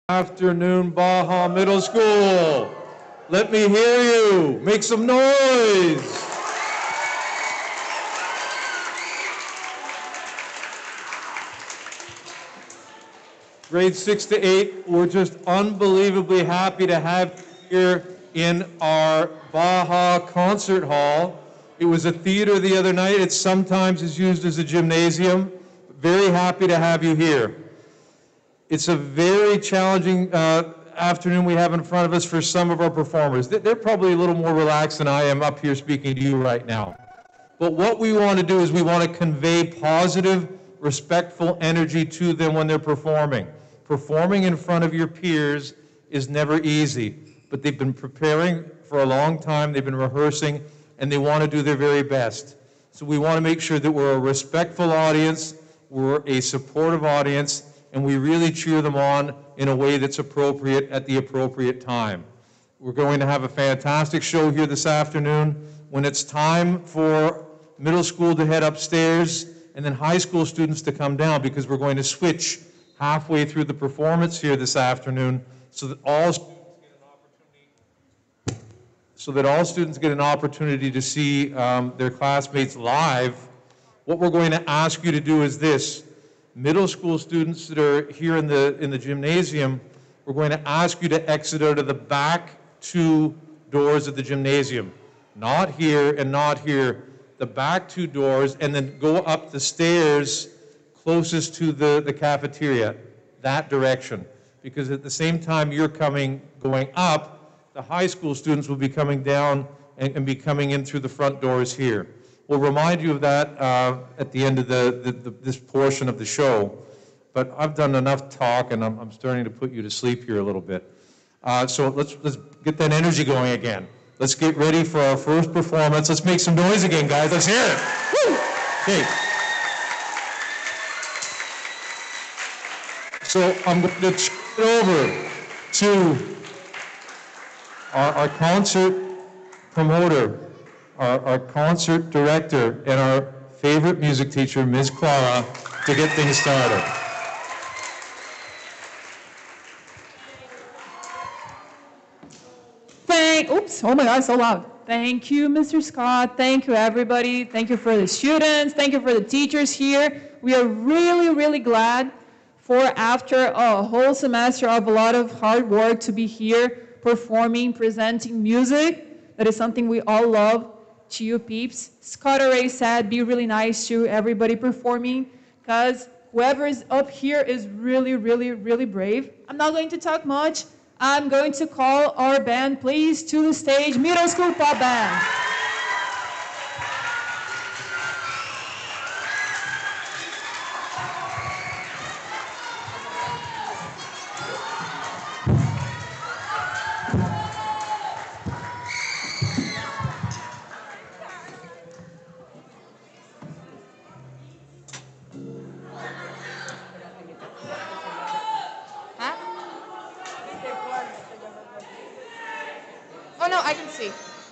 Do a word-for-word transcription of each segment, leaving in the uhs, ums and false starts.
Afternoon, Baja Middle School. Let me hear you. Make some noise. Grade six to eight, we're just unbelievably happy to have you here in our Baja Concert Hall. It was a theater the other night. It sometimes is used as a gymnasium. Very happy to have you here. It's a very challenging uh, afternoon we have in front of us for some of our performers. They're probably a little more relaxed than I am up here speaking to you right now. But what we want to do is we want to convey positive, respectful energy to them when they're performing. Performing in front of your peers is never easy, but they've been preparing for a long time, they've been rehearsing, and they want to do their very best. So we want to make sure that we're a respectful audience, we're a supportive audience, and we really cheer them on in a way that's appropriate at the appropriate time. We're going to have a fantastic show here this afternoon. When it's time for middle school to head upstairs and then high school students to come down, because we're going to switch halfway through the performance here this afternoon so that all so that all students get an opportunity to see um, their classmates live. What we're going to ask you to do is this. Middle school students that are here in the, in the gymnasium, we're going to ask you to exit out of the back two doors of the gymnasium. Not here and not here, the back two doors, and then go up the stairs closest to the, the cafeteria, that direction. Because at the same time you're coming, going up, the high school students will be coming down and, and be coming in through the front doors here. We'll remind you of that uh, at the end of the, the, the, this portion of the show. But I've done enough talk, and I'm, I'm starting to put you to sleep here a little bit. Uh, so let's, let's get that energy going again. Let's get ready for our first performance. Let's make some noise again, guys. Let's hear it. Woo! Okay. So I'm going to turn it over to our, our concert promoter, Our, our concert director, and our favorite music teacher, Miz Clara, to get things started. Thank, oops, oh my God, so loud. Thank you, Mister Scott. Thank you, everybody. Thank you for the students. Thank you for the teachers here. We are really, really glad for after a whole semester of a lot of hard work to be here performing, presenting music. That is something we all love. To you peeps. Scott already said, be really nice to everybody performing, because whoever is up here is really, really, really brave. I'm not going to talk much. I'm going to call our band, please, to the stage, Middle School Pop Band. Oh no, I can see.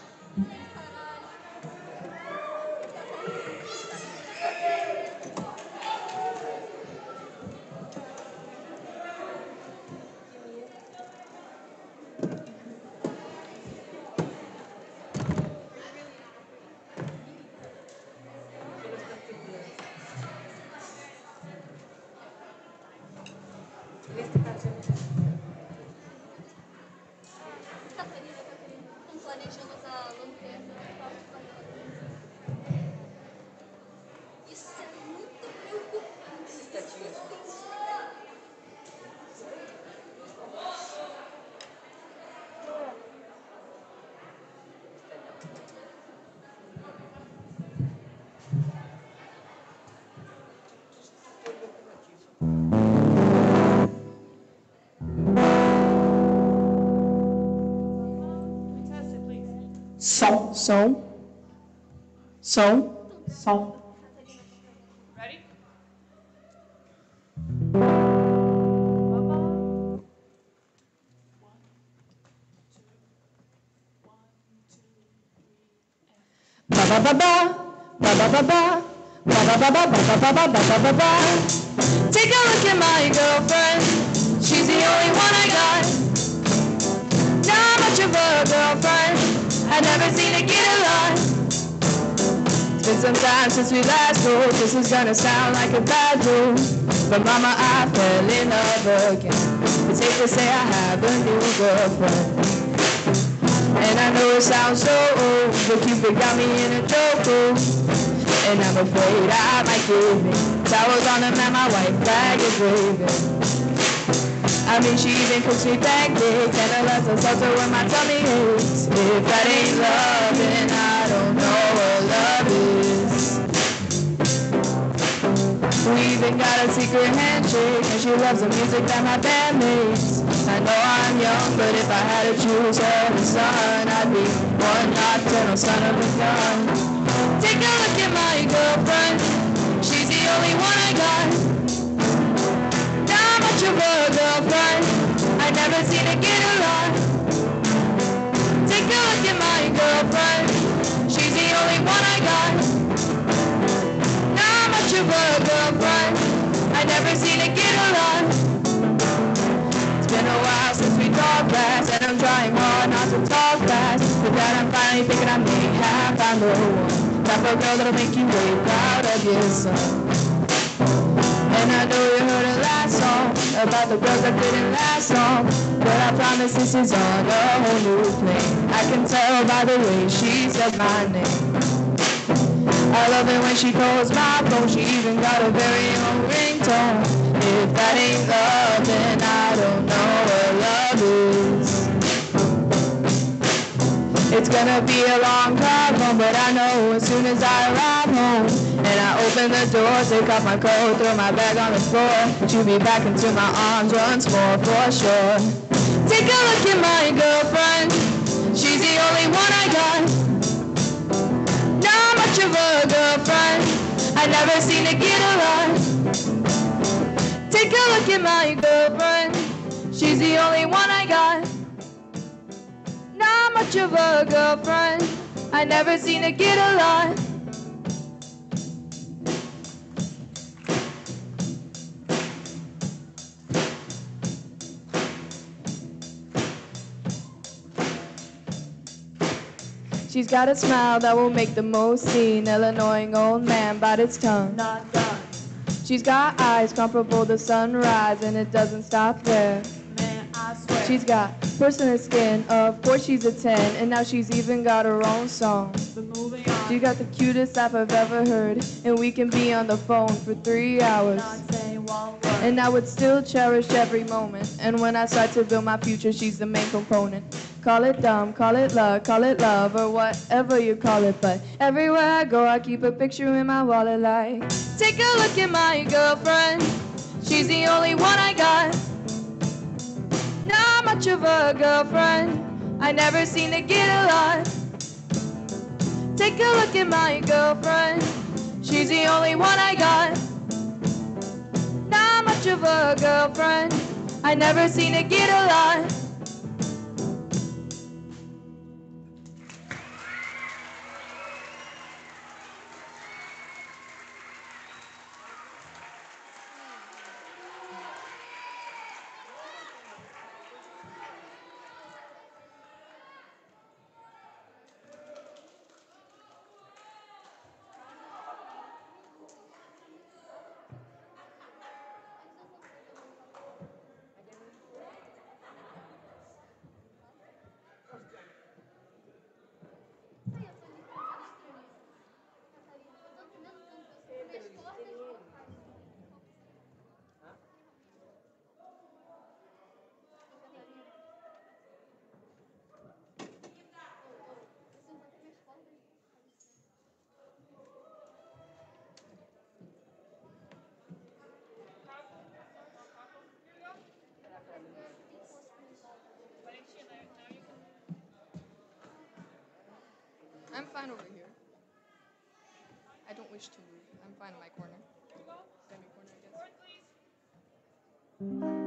Som, som, som, som. Ready? Ba ba ba ba, ba ba ba ba, ba ba ba ba ba ba ba ba ba ba ba. Take a look at my girlfriend. She's the only one I got. Not much of a girlfriend. I never seem to get along. It's been some time since we last spoke. This is gonna sound like a bad rule, but mama, I fell in love again. It's safe to say I have a new girlfriend. And I know it sounds so old, but Cupid got me in a chokehold. And I'm afraid I might give in. Towels on the mat, my white flag is waving. I mean, she even cooks me pancakes, and I love to salsa when my tummy aches. If that ain't love, then I don't know what love is. We even got a secret handshake, and she loves the music that my band makes. I know I'm young, but if I had to choose her and the sun, I'd be one nocturnal son of a gun. Take a look at my girlfriend, she's the only one I got. Not much of a girlfriend, I never seem to get along. Take a look at my girlfriend, she's the only one I got. Not much of a girlfriend, I never seem to get along. It's been a while since we talked last, and I'm trying hard not to talk fast. But that I'm finally thinking I may have found the one. Type of girl that'll make you way proud of your son. And I know you heard the last song about the girls that didn't last long, but I promise this is on a whole new plane. I can tell by the way she said my name. I love it when she calls my phone. She even got a very own ringtone. If that ain't love, then I don't know what love is. It's gonna be a long drive home, but I know as soon as I arrive home and I open the door, take off my coat, throw my bag on the floor, she'll be back into my arms once more for sure. Take a look at my girlfriend, she's the only one I got. Not much of a girlfriend, I never seem to get along. Take a look at my girlfriend, she's the only one I got. Not much of a girlfriend, I never seem to get along. She's got a smile that will make the most senile annoying old man bite its tongue. Not done. She's got eyes comparable to sunrise, and it doesn't stop there. Man, I swear. She's got personal skin, of course she's a ten, and now she's even got her own song. But moving on. She got the cutest laugh I've ever heard, and we can be on the phone for three hours. Not saying one word. And I would still cherish every moment, and when I start to build my future, she's the main component. Call it dumb, call it luck, call it love, or whatever you call it, but everywhere I go, I keep a picture in my wallet like, take a look at my girlfriend, she's the only one I got. Not much of a girlfriend, I never seem to get along. Take a look at my girlfriend, she's the only one I got. Not much of a girlfriend, I never seem to get along. I'm fine over here. I don't wish to move. I'm fine in my corner. Semi corner, I guess.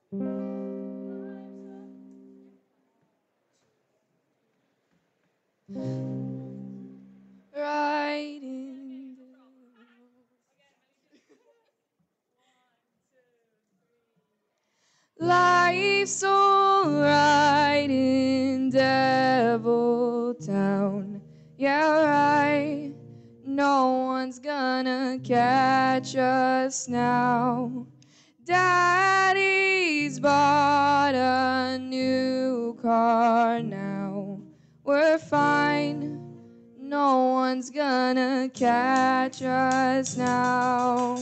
Right in the... Life's alright in Devil Town. Yeah, right. No one's gonna catch us now. Daddy's bought a new car now. We're fine. No one's gonna catch us now.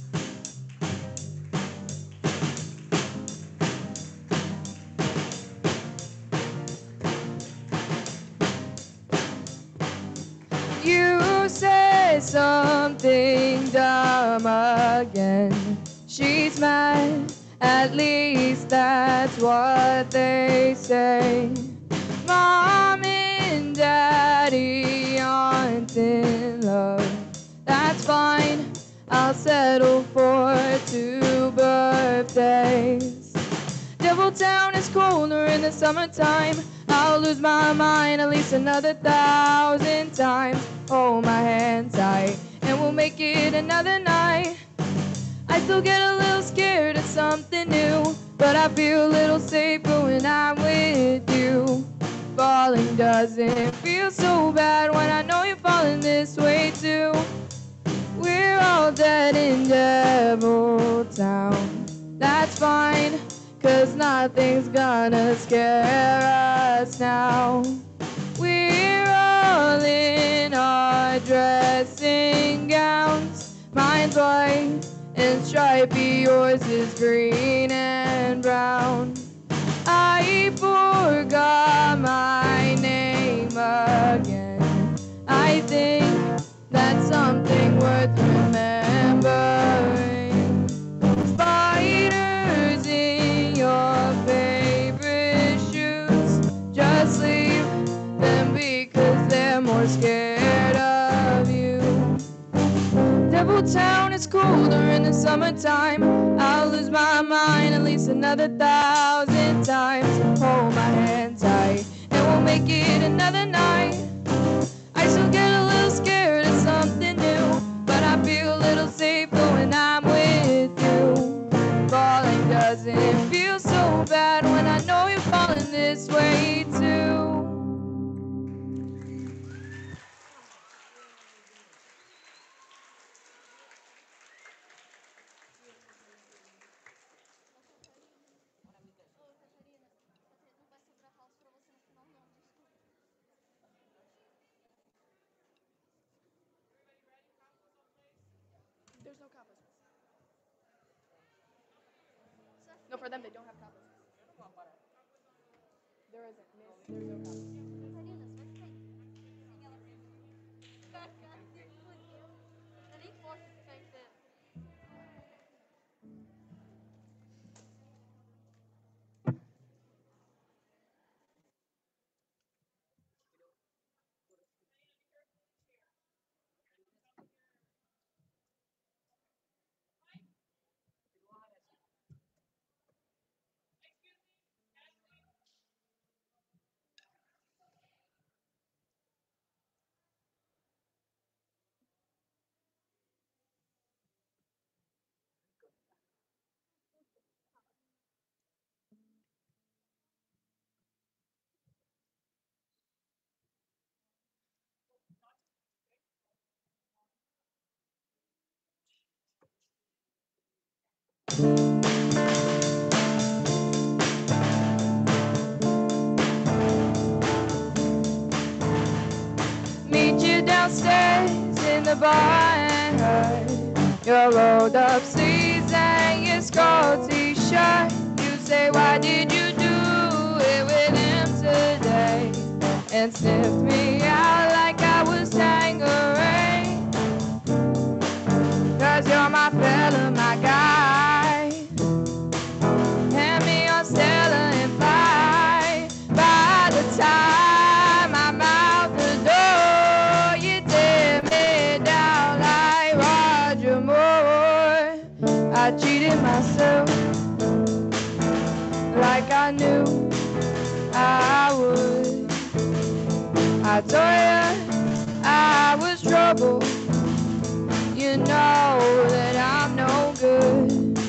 You said something dumb again. She's mad, at least that's what they say. Mom and Daddy aren't in love. That's fine, I'll settle for two birthdays. Devil Town is colder in the summertime. I'll lose my mind at least another thousand times. Hold my hand tight and we'll make it another night. I still get a little scared of something new, but I feel a little safer when I'm with you. Falling doesn't feel so bad when I know you're falling this way too. We're all dead in Devil Town. That's fine, 'cause nothing's gonna scare us now. We're all in our dressing gowns. Mine's white and stripey, yours is green and brown. I forgot my name again. I think that's something worth remembering. Spiders in your favorite shoes, just leave them because they're more scared of you. Devil Town is colder in the summertime. I'll lose my mind at least another thousand times. Hold my hand tight and we'll make it another night. I still get a little scared of something new, but I feel a little safer when I'm with you. Falling doesn't feel so bad when I know you're falling this way too. There's no kappas. No, for them, they don't have kappas. There isn't. There's no kappas. Meet you downstairs in the bar and heard your rolled up sleeves and your skull t-shirt. You say, why did you do it with him today? And sniffed me out like I was Tangerine. 'Cause you're my fella, my guy. Hand me your Stella and fly. By the time I'm out the door, you tear me down like Roger Moore. I cheated myself like I knew I would. I told you I was trouble. You know that I'm no good.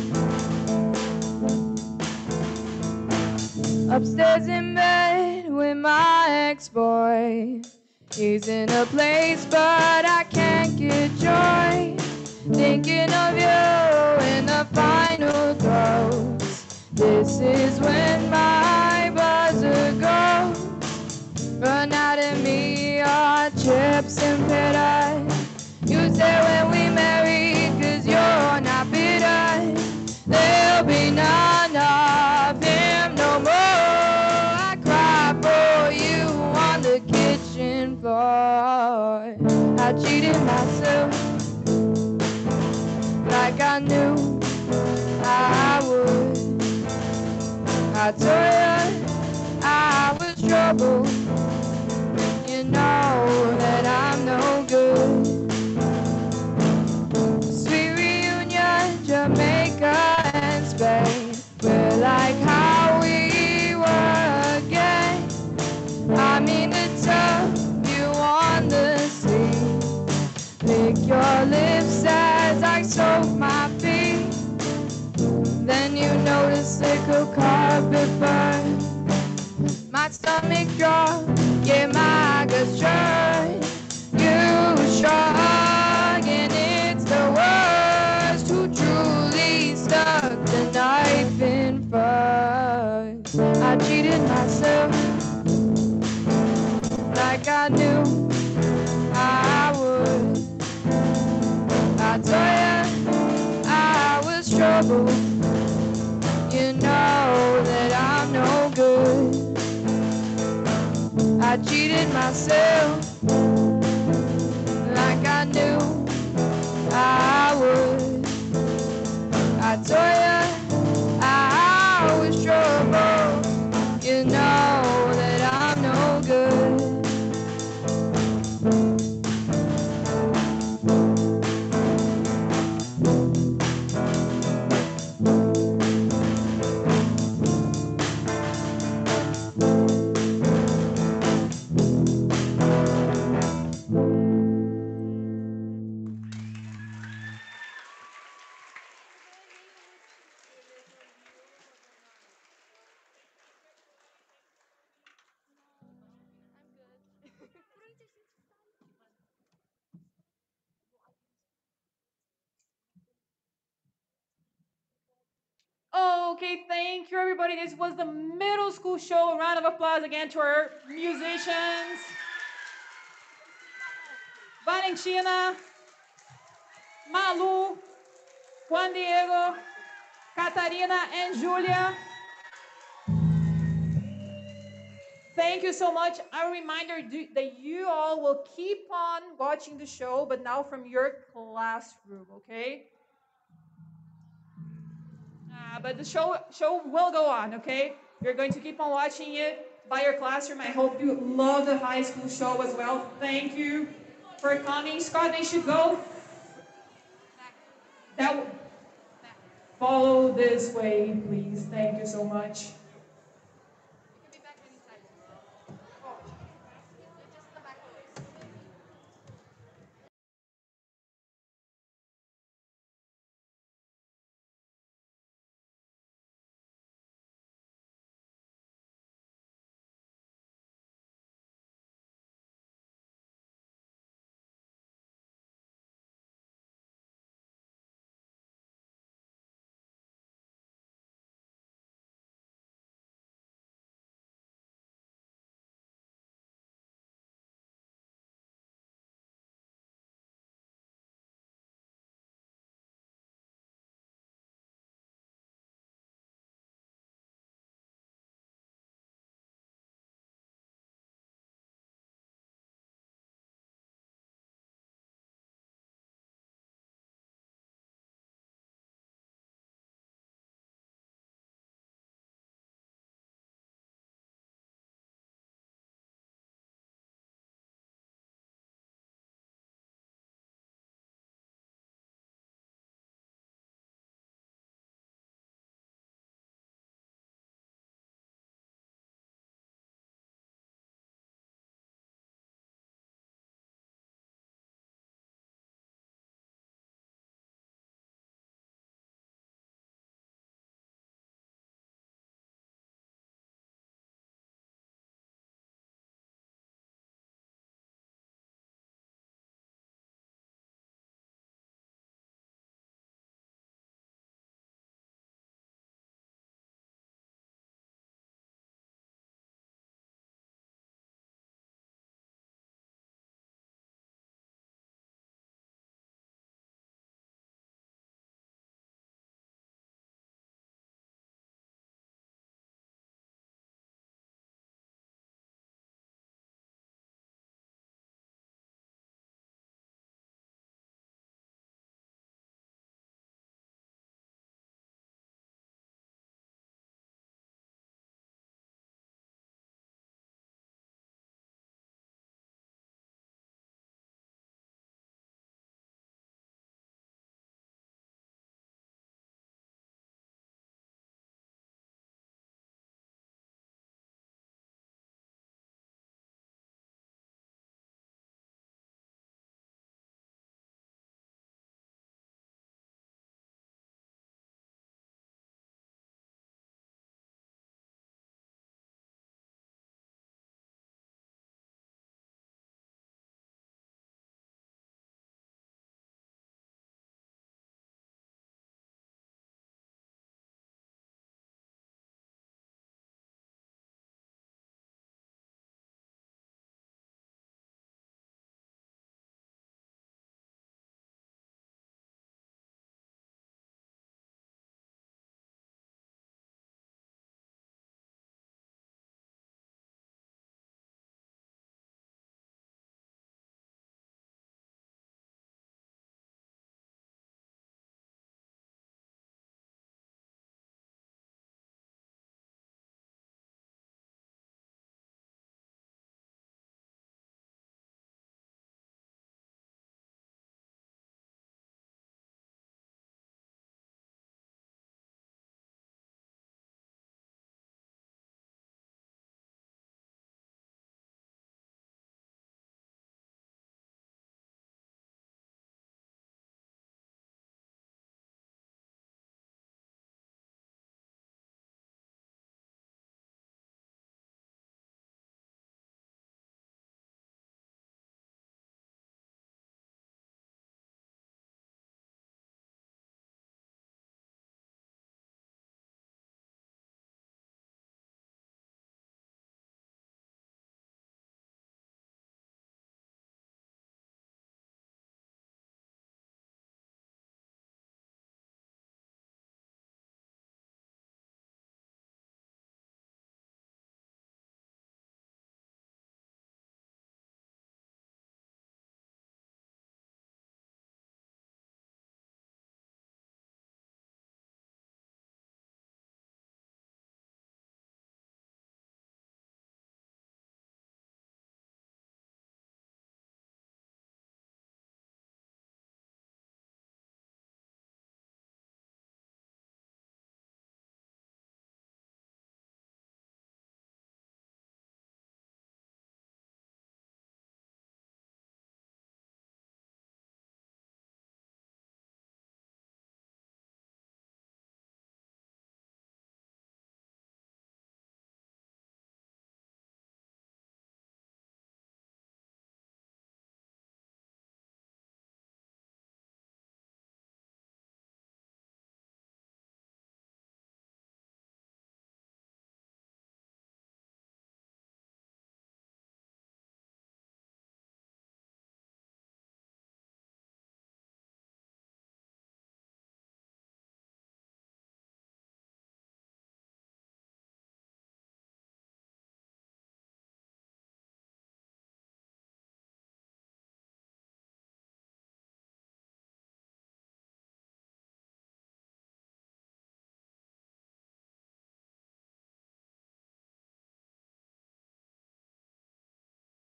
Upstairs in bed with my ex-boy. He's in a place but I can't get joy. Thinking of you in the final throes. This is when my buzzer goes. Run out of me are chips and bitter. You say when we marry, cause you're not bitter. There'll be none of him no more. I cry for you on the kitchen floor. I cheated myself like I knew I would. I told you I was trouble. You know that I'm no good. Sweet reunion, Jamaica and Spain. We're like how we were again. I'm in the tub, you on the sea. Lick your lips as I soak my feet. Then you notice sickle carpet burn. My stomach drop, yeah, my guts churn. You shrug and it's the worst. Who truly stuck the knife in first? I cheated myself like I knew I would. I told you I was trouble. You know that I'm no good. I cheated myself like I knew I would. I told you I was trouble. You know that I'm no good. Okay, thank you, everybody. This was the middle school show. A round of applause again to our musicians. Valentina, Malu, Juan Diego, Catarina, and Julia. Thank you so much. A reminder do- that you all will keep on watching the show, but now from your classroom, okay? Uh, but the show show will go on, okay? You're going to keep on watching it by your classroom. I hope you love the high school show as well. Thank you for coming. Scott, they should go. That follow this way, please. Thank you so much.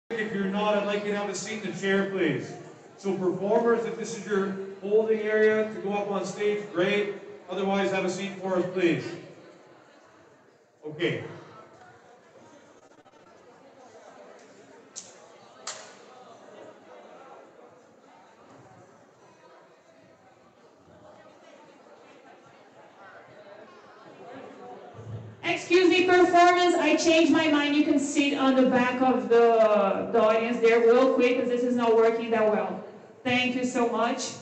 If you're not, I'd like you to have a seat in the chair, please. So performers, if this is your holding area to go up on stage, great. Otherwise, have a seat for us, please. Okay. Excuse me, performance, I changed my mind. You can sit on the back of the, the audience there real quick because this is not working that well. Thank you so much.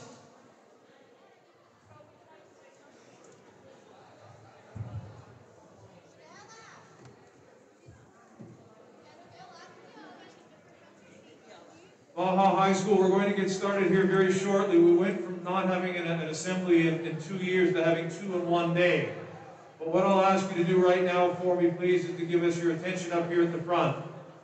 Baja High School, we're going to get started here very shortly. We went from not having an, an assembly in, in two years to having two in one day. But what I'll ask you to do right now for me, please, is to give us your attention up here at the front.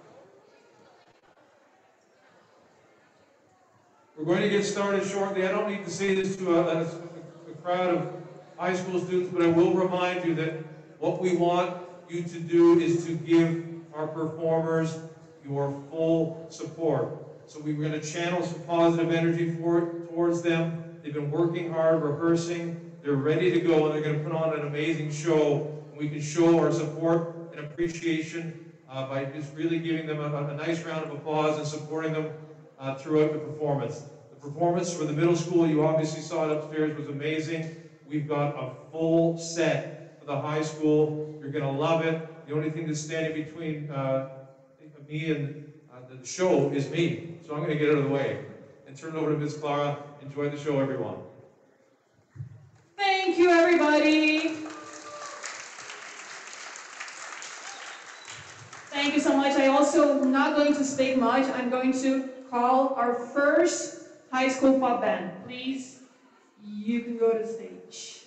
We're going to get started shortly. I don't need to say this to a, a, a crowd of high school students, but I will remind you that what we want you to do is to give our performers your full support. So we're going to channel some positive energy for, towards them. They've been working hard, rehearsing. They're ready to go, and they're going to put on an amazing show. And we can show our support and appreciation uh, by just really giving them a, a nice round of applause and supporting them uh, throughout the performance. The performance for the middle school, you obviously saw it upstairs, was amazing. We've got a full set for the high school. You're going to love it. The only thing that's standing between uh, me and uh, the show is me. So I'm going to get out of the way and turn it over to Miz Clara. Enjoy the show, everyone. Thank you, everybody. Thank you so much. I also am not going to speak much. I'm going to call our first high school pop band. Please, you can go to the stage.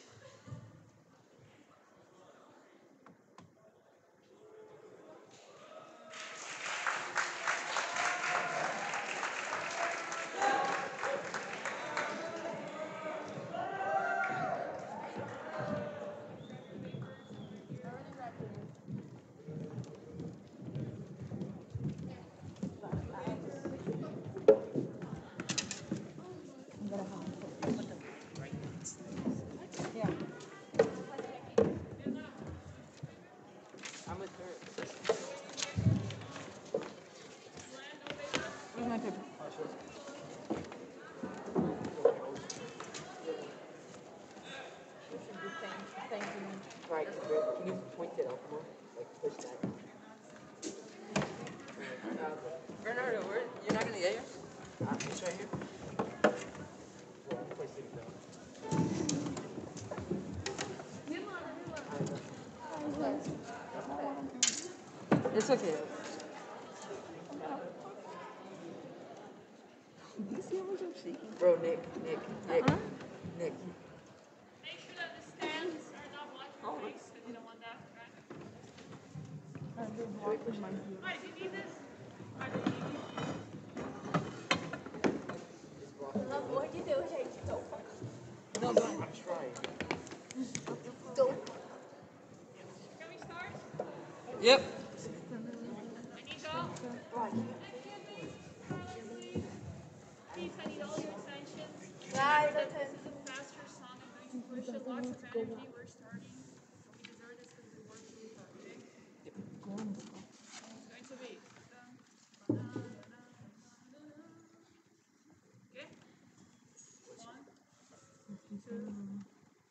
Right, can you point it out more? Like push that. Uh, Bernardo, where, you're not gonna get yours? Uh, it's right here. It's okay. Bro, Nick, Nick, Nick, uh-huh. Nick. Make sure that the stands are not blocking your face because you don't want that, right? Alright, do you need this? Alright, do you need this? Não amor de Deus, gente. Tô. No, no, I'm trying. Tô. Can we start? Yep. I need all. Please, I need all your attention. Vai, This Nathan. is a faster song. I'm going to push it. Lots of energy. We're starting. We deserve this because we worked really hard, okay? It's going to be. Okay? One, two.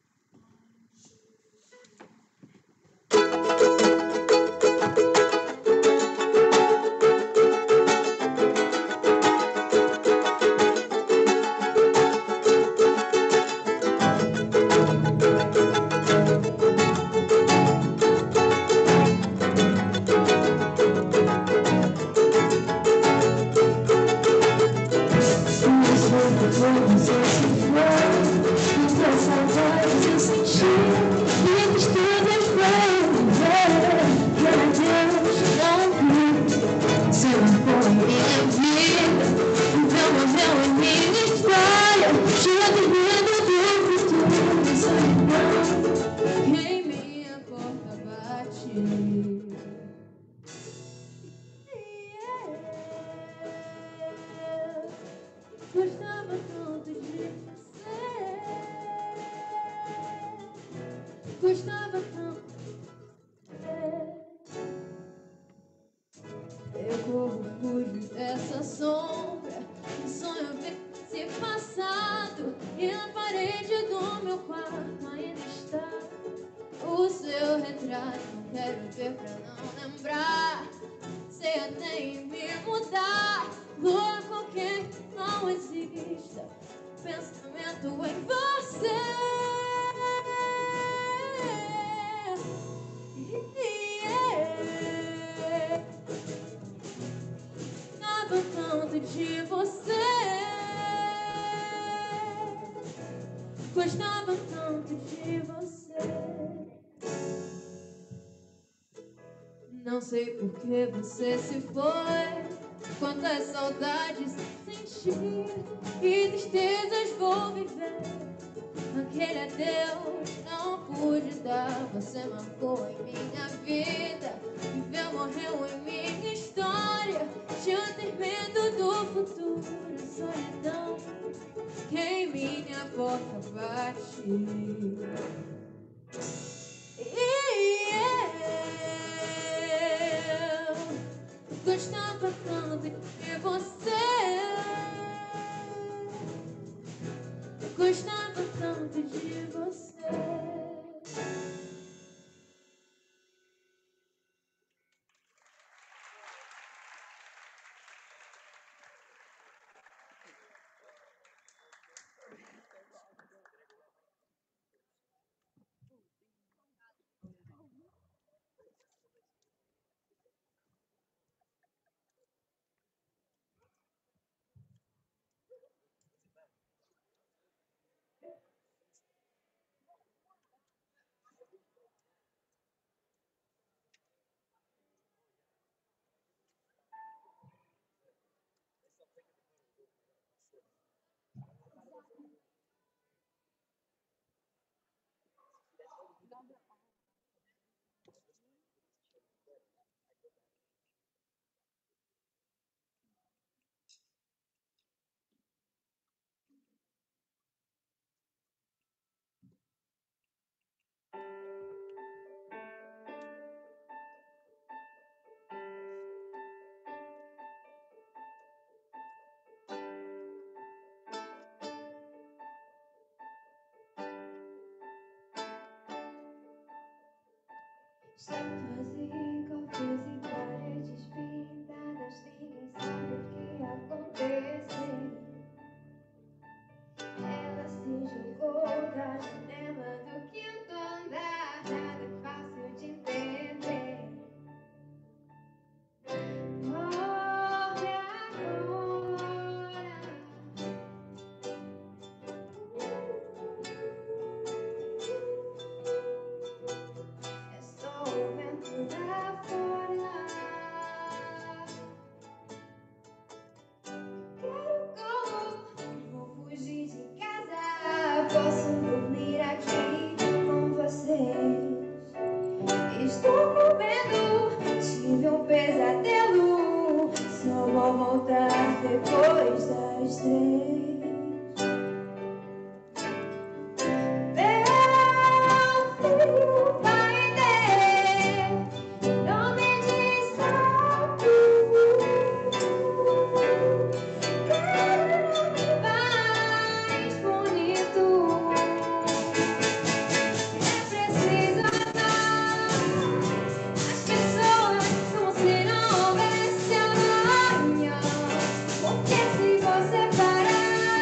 Quem minha porta bate. Yeah. Gostava tanto de você. Gostava tanto de você. Eu corro, fujo dessa sombra. Um sonho desse passado. E na parede do meu quarto ainda está o seu retrato. Quero ver pra não lembrar. Sei até em me mudar. Lua qualquer que não exista. Pensamento em você. Yeah. Gostava tanto de você. Gostava tanto de você. Não sei por que você se foi. Quantas saudades senti e tristezas vou viver. Aquele adeus não pude dar. Você marcou em minha vida. Viveu, morreu em minha história. Tinha ter medo do futuro. Solidão que em minha porta bate. E eu gostava tanto de você. Gostava tanto de você. Estátuas e cofres e paredes pintadas, ninguém sabe o que aconteceu. Ela se jogou da janela do quinto andar, nada é fácil de entender. Morre agora. É só o vento lá fora. Quero como vou fugir de casa. Posso dormir aqui com vocês. Estou com medo, tive um pesadelo. Só vou voltar depois das três. Meu filho vai ter nome de santo. Quero nome mais bonito. É preciso amar as pessoas como se não houvesse amanhã. Porque se você parar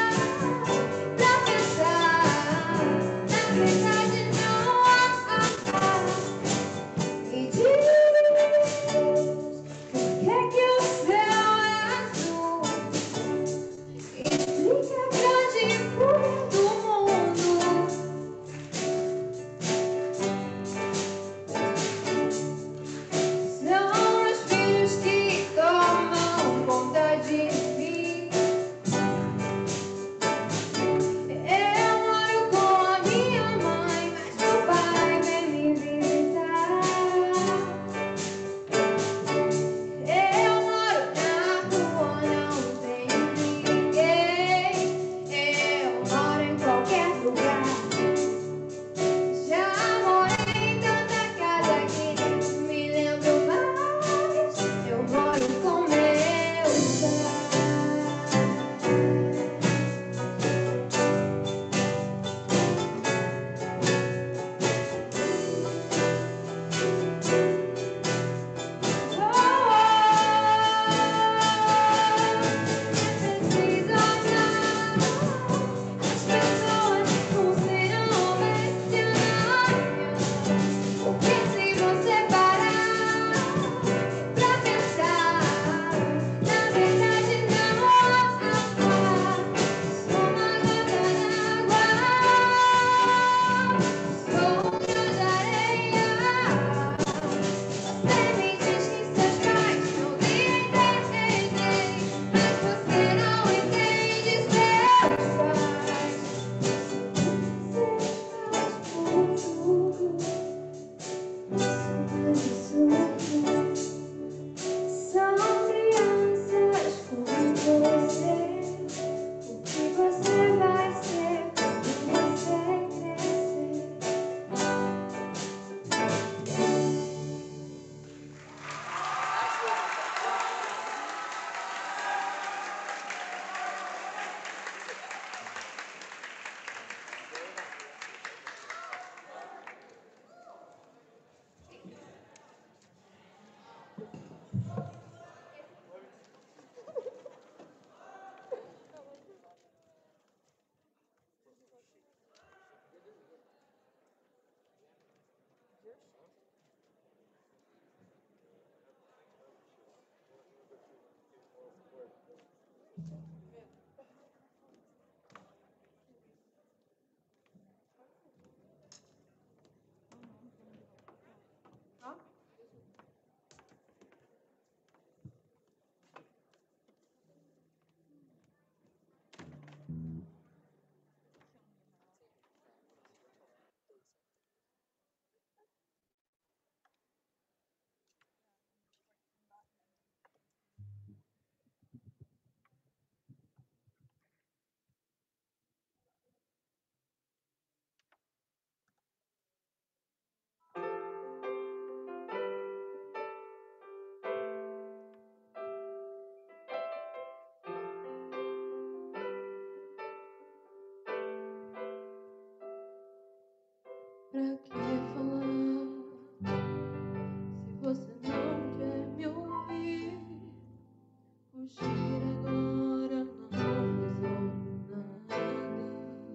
Pra que falar se você não quer me ouvir? Fugir agora não resolve nada.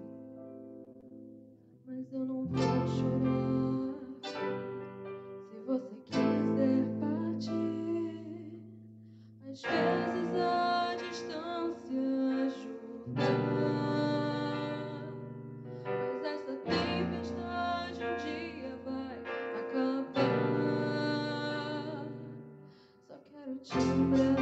Mas eu não vou chorar se você quiser partir. Às vezes a distância ajuda. Mas essa tempestade um dia vai acabar. Só quero te lembrar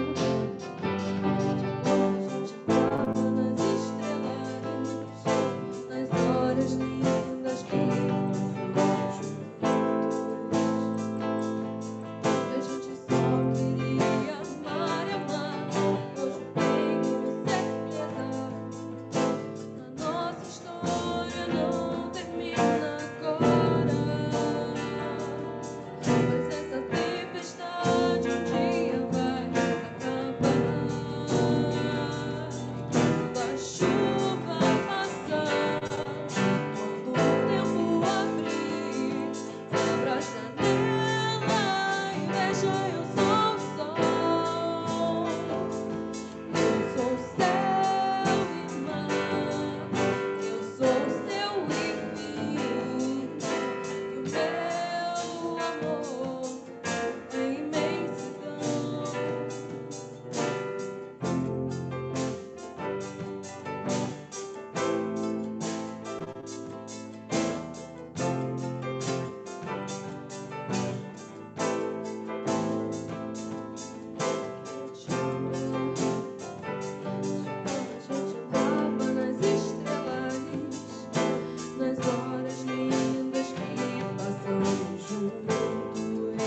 de como a gente tava nas estrelas, nas horas lindas que passamos juntos. A gente só queria amar e amar. Hoje eu tenho certeza. A nossa história não termina agora. Mas essa tempestade um dia vai acabar. E quando a chuva passar, quando o tempo abrir, abra a janela e veja eu sou o sol. Eu sou o céu e mar, eu sou o seu e fim, e o meu amor é imensidão. Quero te lembrar de como a gente andava nas estrelas, nas horas lindas que passamos juntos.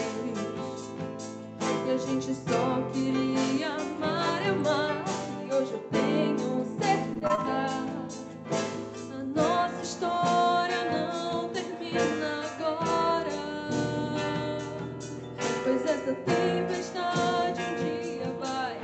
E a gente só queria amar e amar. E hoje eu tenho certeza. A nossa história não termina agora. Pois essa tempestade um dia vai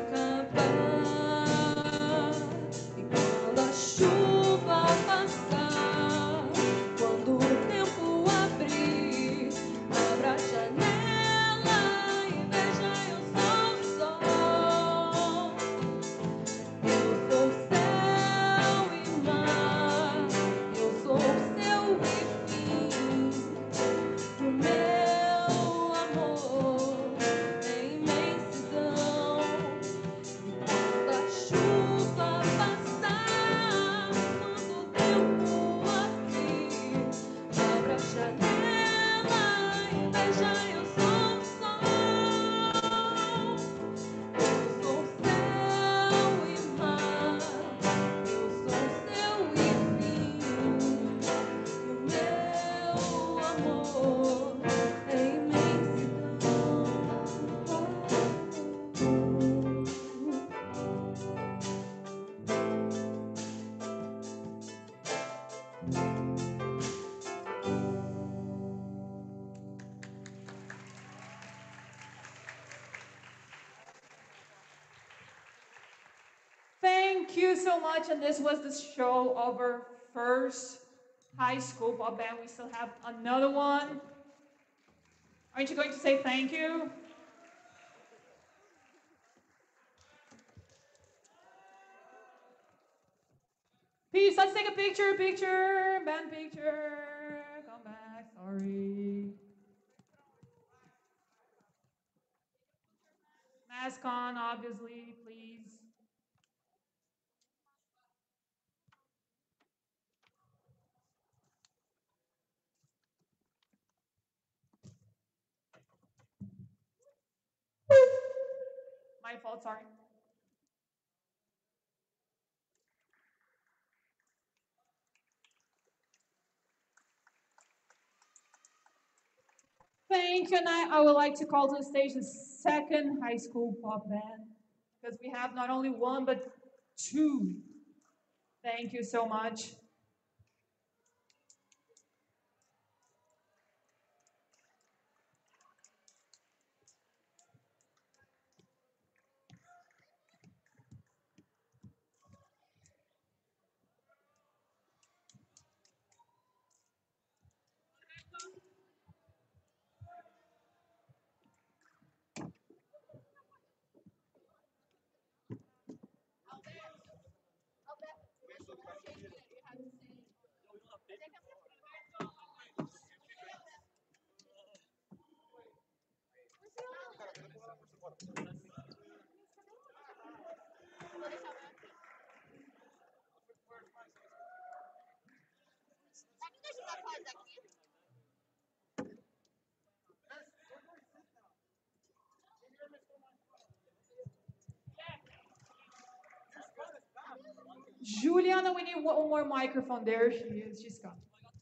acabar. E quando a chuva passar, quando o tempo abrir, abra a janela e veja eu sou o sol. Eu sou o céu e mar, eu sou o seu e fim, e o meu amor é imensidão. E quando a chuva passar, quando o tempo abrir, abra a janela e veja eu sou o sol. Eu sou o céu e mar, eu sou o seu e fim, e o meu amor é imensidão. Thank you so much. And this was the show of our first high school pop band. We still have another one. Aren't you going to say thank you? Peace. Let's take a picture. Picture. Band picture. Come back. Sorry. Mask on, obviously, please. fault, sorry. Thank you, and I, I would like to call to the stage the second high school pop band, because we have not only one, but two. Thank you so much. Juliana, we need one more microphone. There she is. She's coming.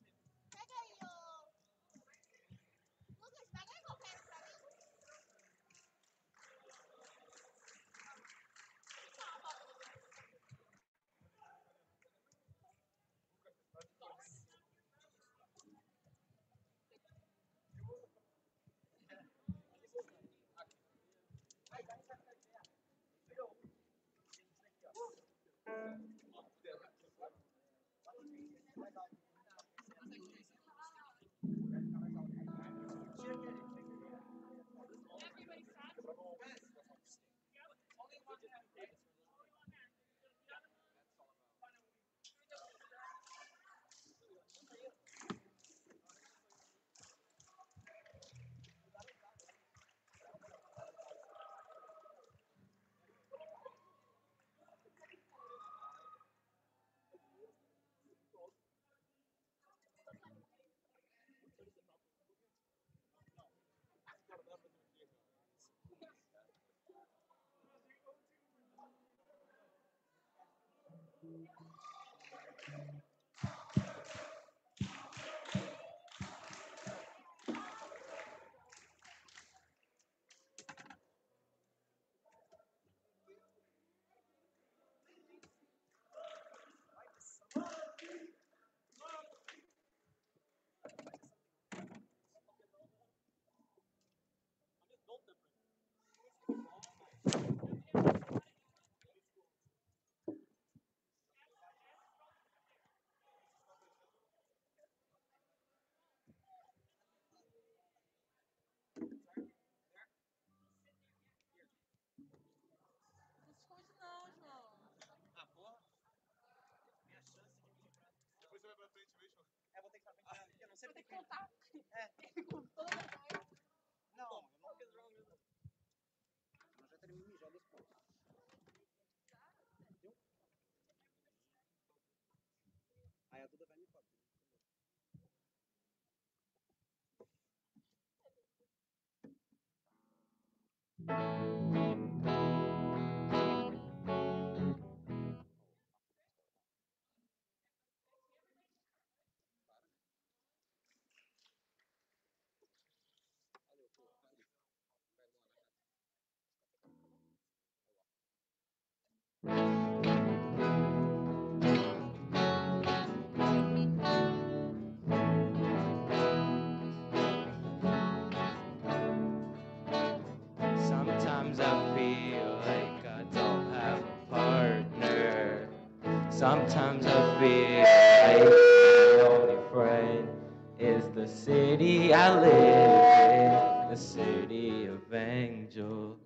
Sometimes I feel like I don't have a partner. Sometimes I feel like my only friend is the city I live in, the city of angels.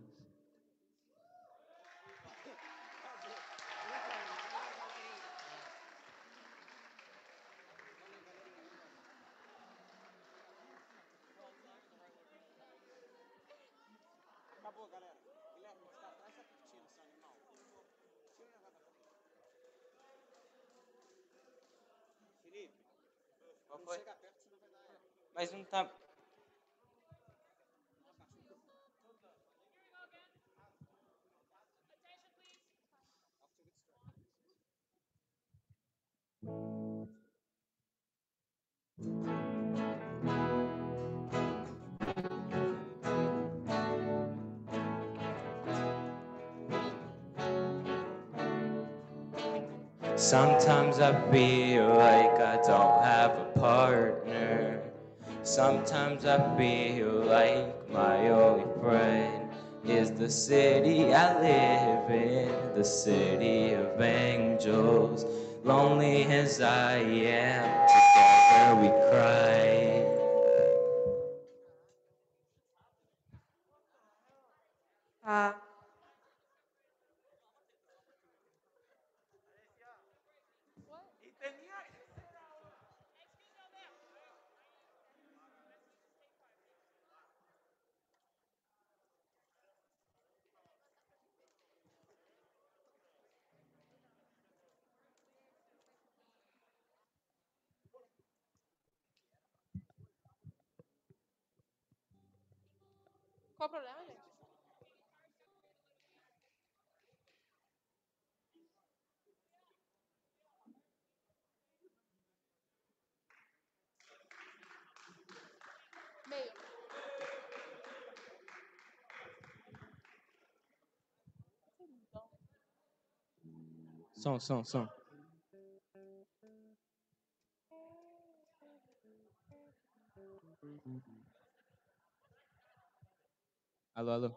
Qual foi? Mas não tá. Sometimes I feel like I don't have a partner. Sometimes I feel like my only friend is the city I live in, the city of angels. Lonely as I am, together we cry. Ah, qual o problema, gente? Meio. Som, som, som. Alô, alô.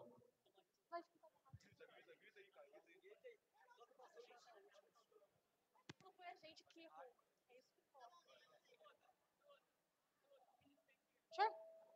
Não foi a gente que errou. É isso que importa. Sure.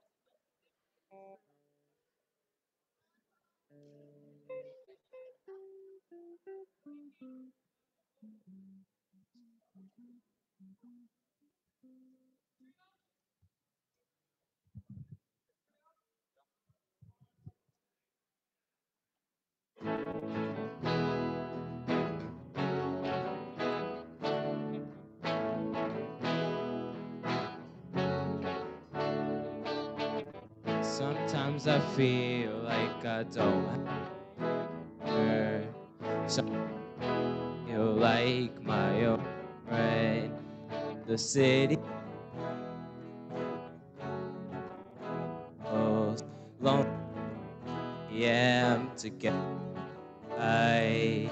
Sometimes I feel like I don't have her. Sometimes I feel like my own friend. The city goes lonely am to get I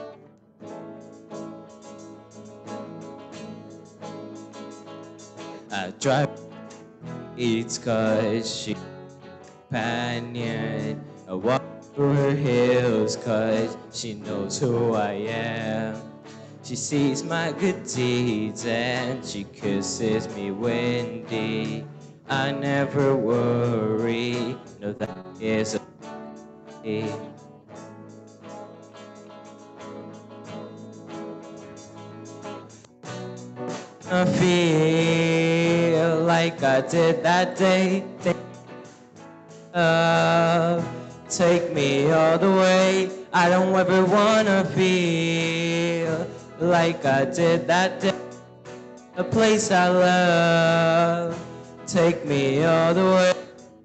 I drive it's cause she companion. I walk through her hills cause she knows who I am. She sees my good deeds and she kisses me windy. I never worry, no that is a I feel like I did that day. Love, take me all the way. I don't ever wanna feel like I did that day. A place I love, take me all the way.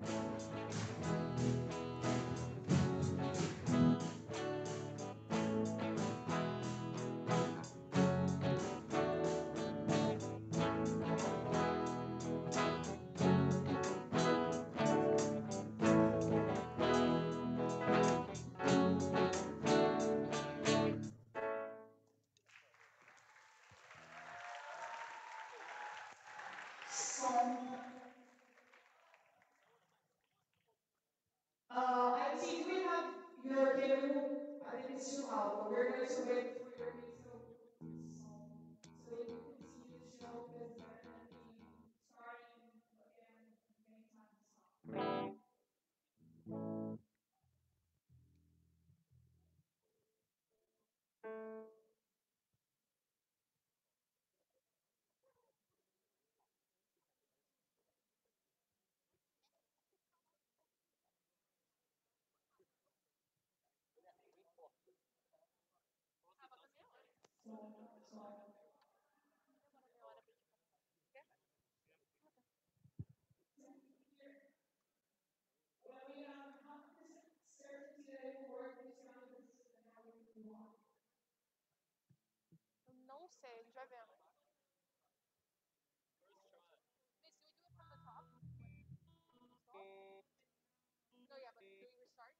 Eu não sei, a gente vai vendo. Miss, do we do it from the top? No, yeah, but do we restart?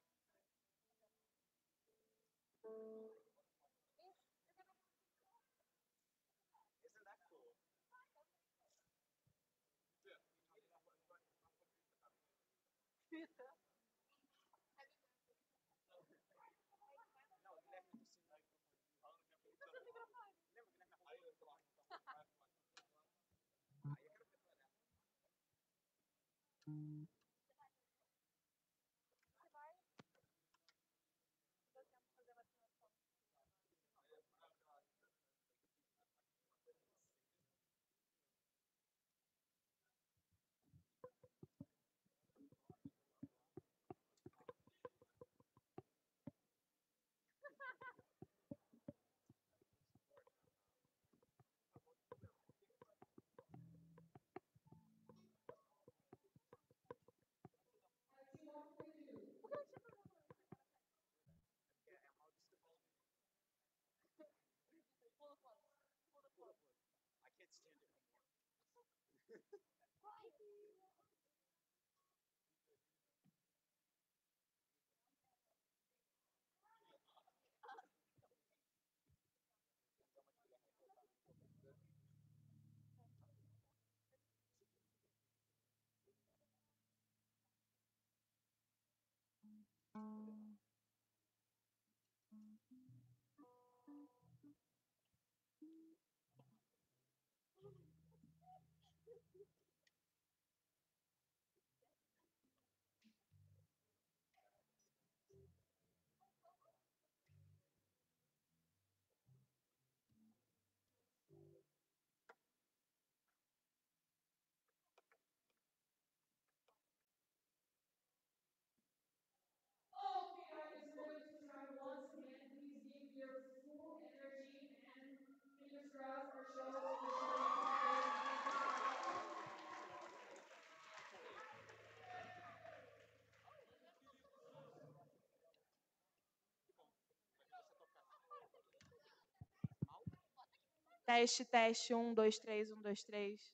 Teste, teste, um, dois, três, um, dois, três.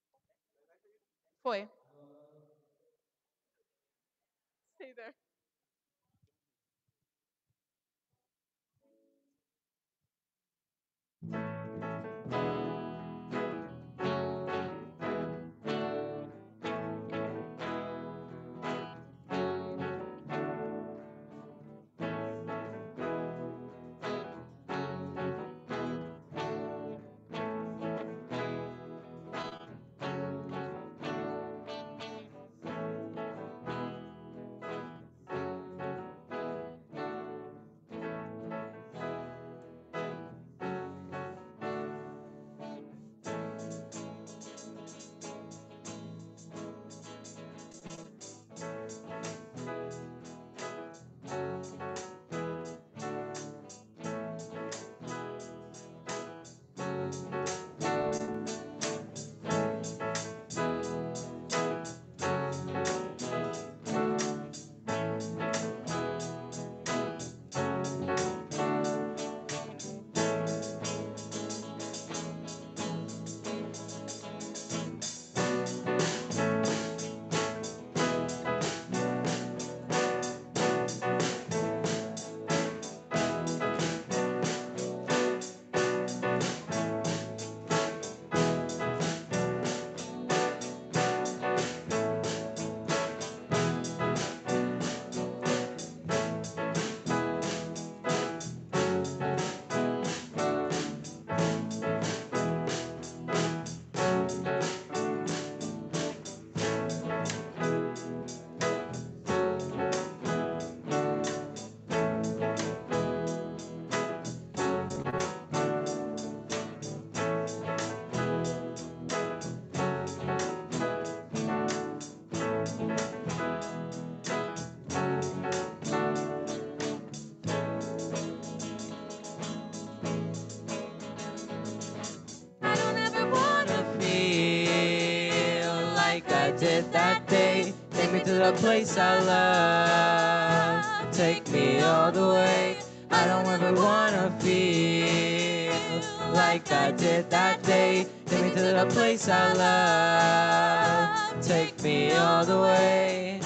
Foi. Stay there. I don't ever wanna feel like I did that day. Take me to the place I love. Take me all the way. I don't ever wanna feel like I did that day. Take me to the place I love. Take me all the way.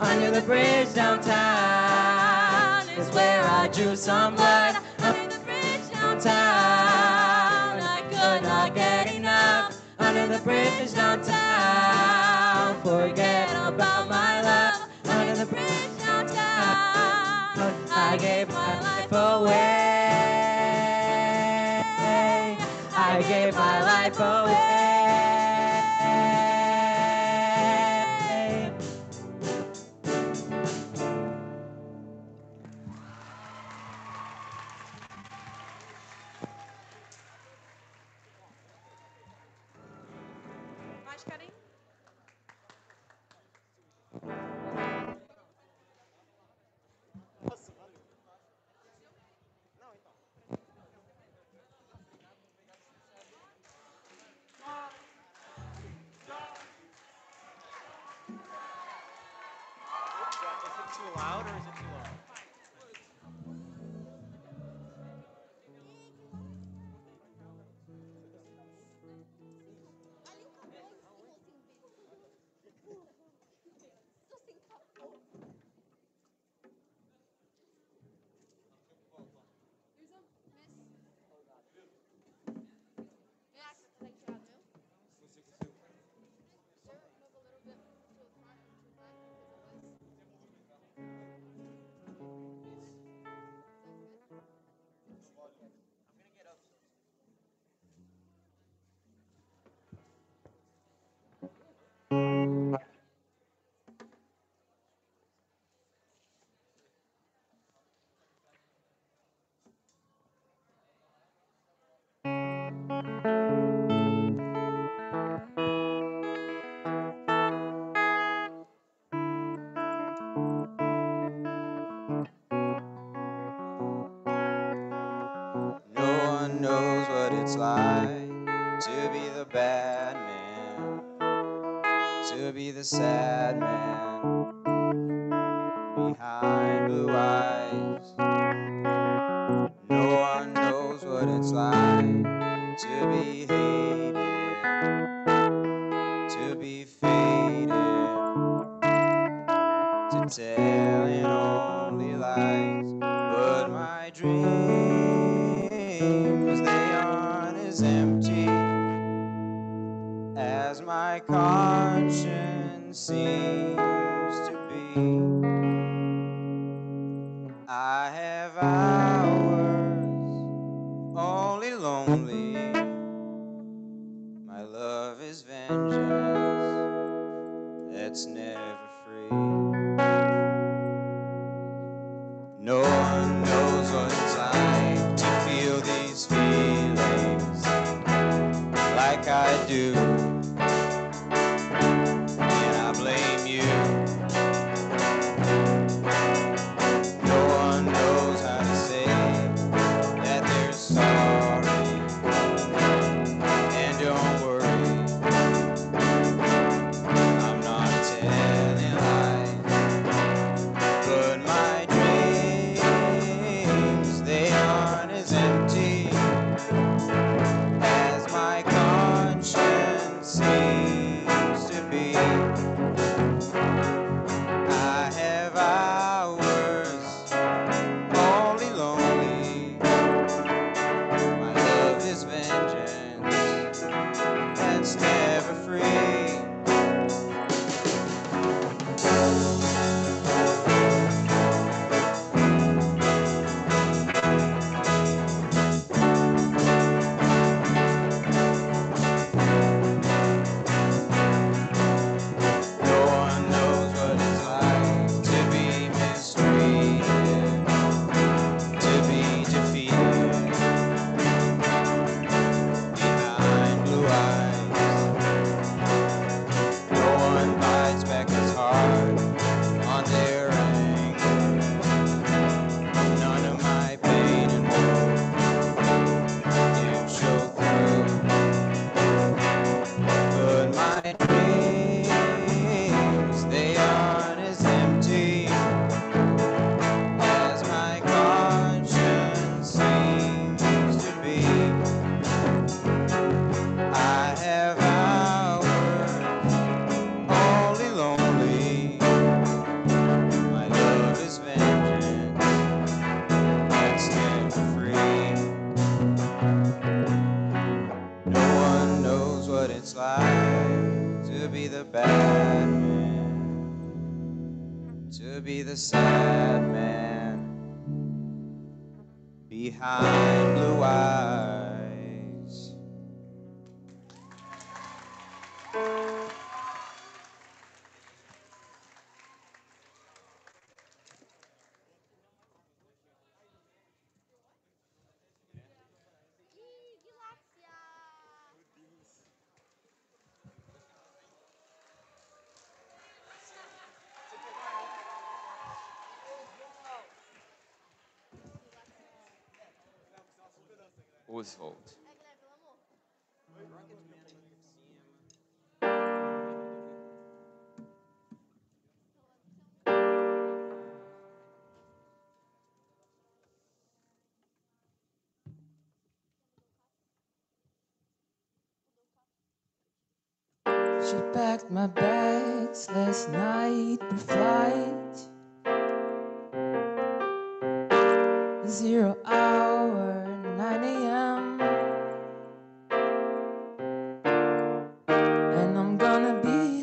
Under the bridge downtown is where I drew some blood. Under the bridge downtown, I could not get enough. Under the bridge downtown, forget about my love. Under the bridge downtown, I gave my life away. I gave my life away. Mais carinho? Too loud or is it too low? No one knows what it's like to be the bad man, to be the sad man behind blue eyes. No one knows what it's like to be hated, to be faded, to telling only lies. But my dreams, they aren't as empty as my conscience seems to be. I have hours only lonely. My love is vengeance that's never free. No one knows what it's like to feel these feelings like I do. And I blame you. No one knows how to say that they're sorry. And don't worry, I'm not telling lies. But my dreams, to be the sad man behind blue eyes. Oswald. She packed my bags last night for flight. Zero hour, nine a.m. And I'm gonna be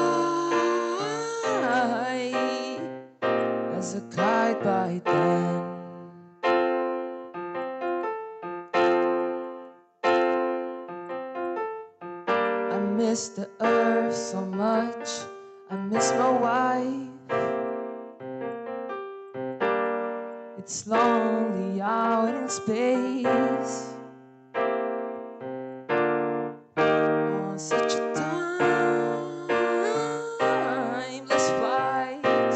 high as a kite by then. I miss the earth so much, I miss my wife. It's lonely out in space on such a timeless flight.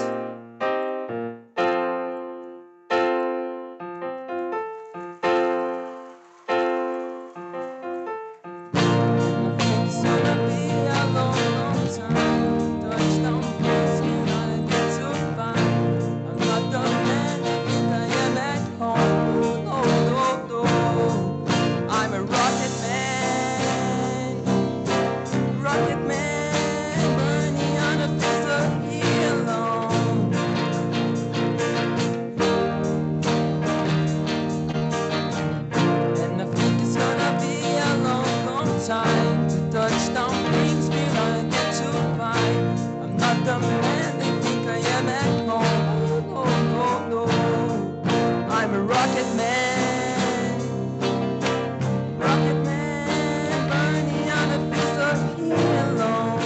It's gonna be a long, long time. Touchdown brings me not get too fine. I'm not the man that think I am at home. No, no, no. I'm a rocket man. Rocket man, burning on a piece of helium. And I think it's gonna be a long, long time. To touchdown brings me right get too fine. I'm not the man they think I am at home. No, no, no. I'm a rocket man. Rocket man, burning on a piece of helium.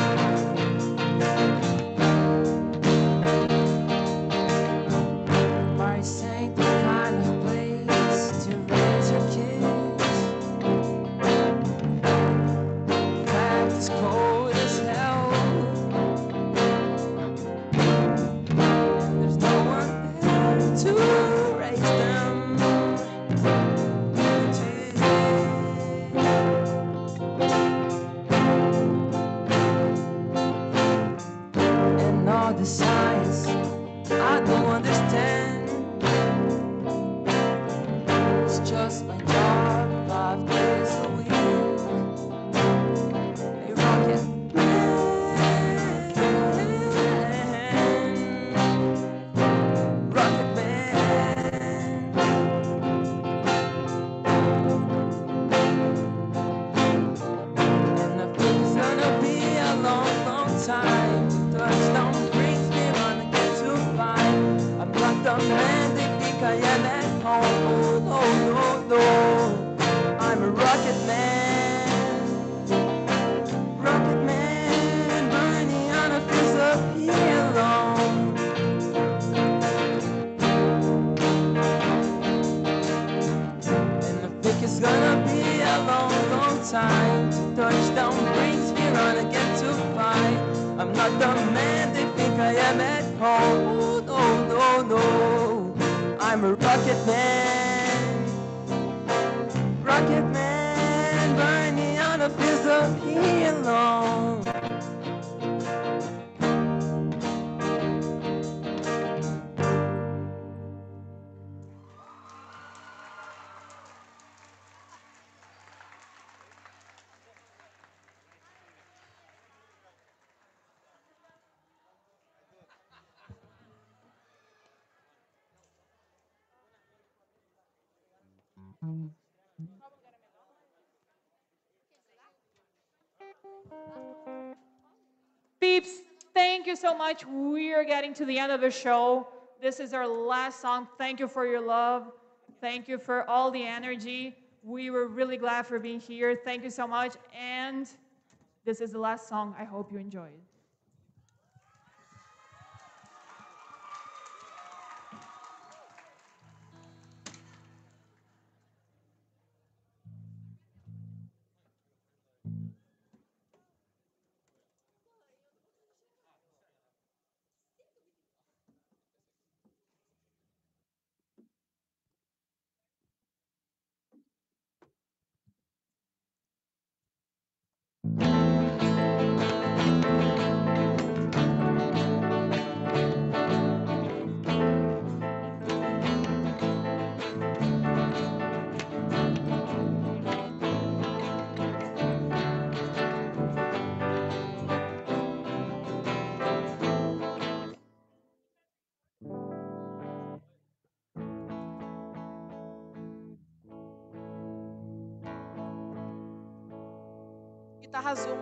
Paris ain't the kind of place to raise your kids. In fact, it's cold as hell. And there's no one there to raise them. And all the signs I don't understand. It's just my job five days a week. A rocket man, rocket man. And I think it's gonna be a long, long time. Touchdown brings me on to get too fine. I'm not the man they think I am at home. Oh, no, no, no. I'm a rocket man. Rocket man, burning on a piece of helium. And I think it's gonna be a long, long time. To touchdown brings me on to get too fine. I'm not the man they think I am at home. No, no, no. I'm a rocket man. Rocket man, burning on a piece of helium. Peeps, Thank you so much. We are getting to the end of the show. This is our last song. Thank you for your love. Thank you for all the energy. We were really glad for being here. Thank you so much. And this is the last song. I hope you enjoyed. Guitarra Zoom.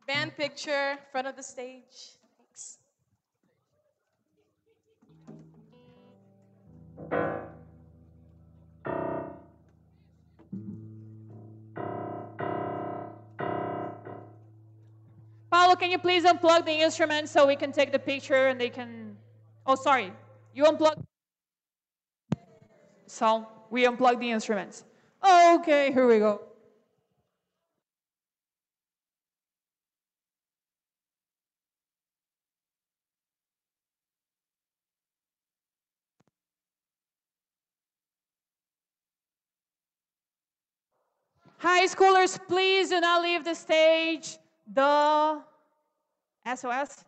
Band picture, front of the stage. Thanks. Paulo, can you please unplug the instrument so we can take the picture and they can... Oh, sorry. You unplug... So, we unplug the instruments. Okay, here we go. High schoolers, please do not leave the stage. The S O S.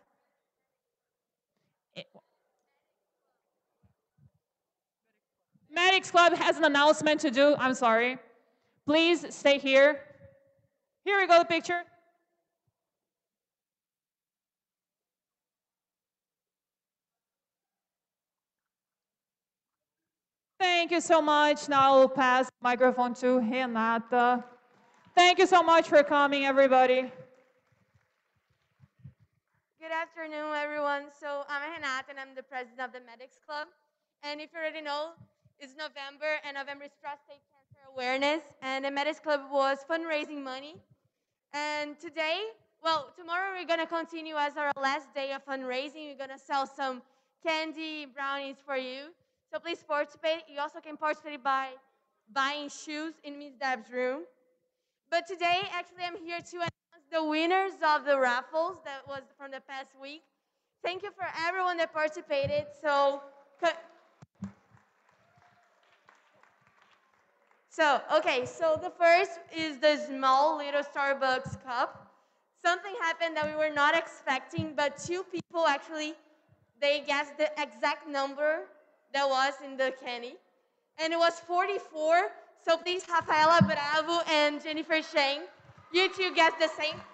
Medics Club has an announcement to do. I'm sorry. Please stay here. Here we go, the picture. Thank you so much. Now I'll pass the microphone to Renata. Thank you so much for coming, everybody. Good afternoon, everyone. So I'm Renata, and I'm the president of the Medics Club. And if you already know, it's November, and November is prostate cancer awareness. And the Medics Club was fundraising money. And today, well, tomorrow we're gonna continue as our last day of fundraising. We're gonna sell some candy brownies for you. So please participate. You also can participate by buying shoes in Miss Deb's room. But today, actually, I'm here to announce the winners of the raffles that was from the past week. Thank you for everyone that participated. So, so okay, so the first is the small little Starbucks cup. Something happened that we were not expecting, but two people actually, they guessed the exact number that was in the candy. And it was forty-four. So please, Rafaela Bravo and Jennifer Shane, you two guessed the same.